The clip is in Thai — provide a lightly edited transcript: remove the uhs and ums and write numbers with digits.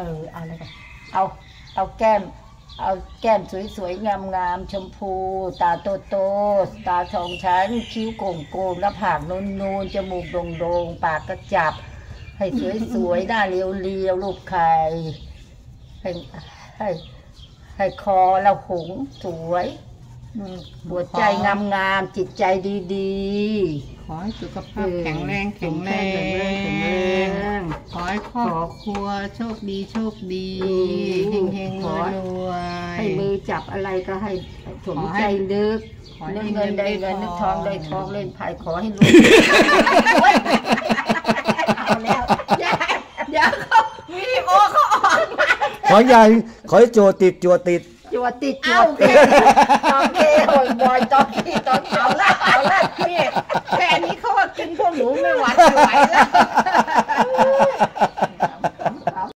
เอาอะไรกันเอาแก้มสวยๆงามๆชมพูตาโตๆตาสองชั้นคิ้วโก่งๆหน้าผากนูนๆจมูกโด่งๆปากกระจับให้สวยๆหน้าเรียวๆรูปไข่ให้คอเราหงสวยหัวใจงามๆจิตใจดีๆขอให้สุขภาพแข็งแรงขอให้ครอบครัวโชคดีเฮงๆรวยให้มือจับอะไรก็ให้สมใจนึกเงินได้เงินนึกทองได้ทองเล่นไพ่ขอให้รวยเอาแล้วเดี๋ยววิดีโอเขาออกมาขอใหญ่ขอให้โจติดโอเคบอยตอนเอาละนี่แค่นี้เขาก็กินพวกหนูไม่ไหวแล้ว